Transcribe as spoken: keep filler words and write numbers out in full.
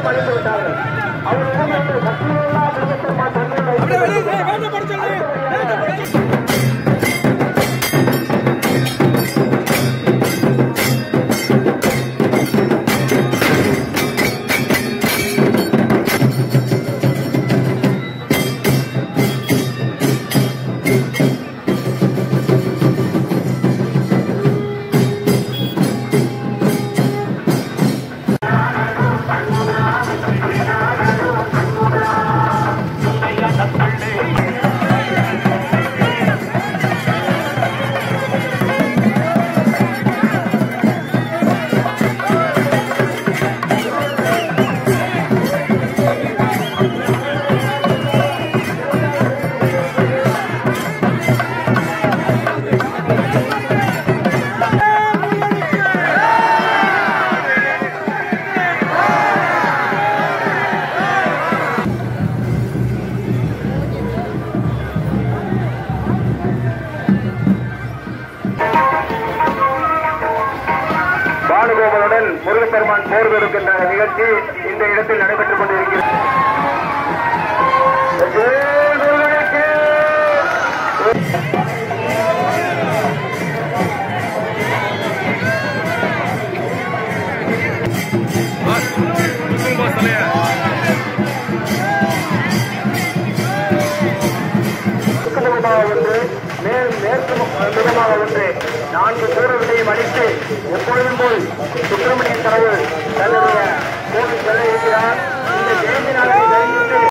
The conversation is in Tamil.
அவர்களும் அழிந்து விட்டார்கள். அவர்களிடம் சக்தியுள்ளா முருகப்பெருமான் பானுகோபனுடன் முருகப்பெருமான் போர் தொடுக்கின்ற நிகழ்ச்சி இந்த இடத்தில் நடைபெற்றுக் கொண்டிருக்கிறது. மேல் மேற்கு முகமாக ஒன்று நான்கு சூழலையும் அளித்து எப்பொழுதும் போல் சுப்பிரமணியன் கடவுள் தன்னுடைய கோவில் செல்ல இருக்கிறார். இந்த ஜெயந்தி நாளை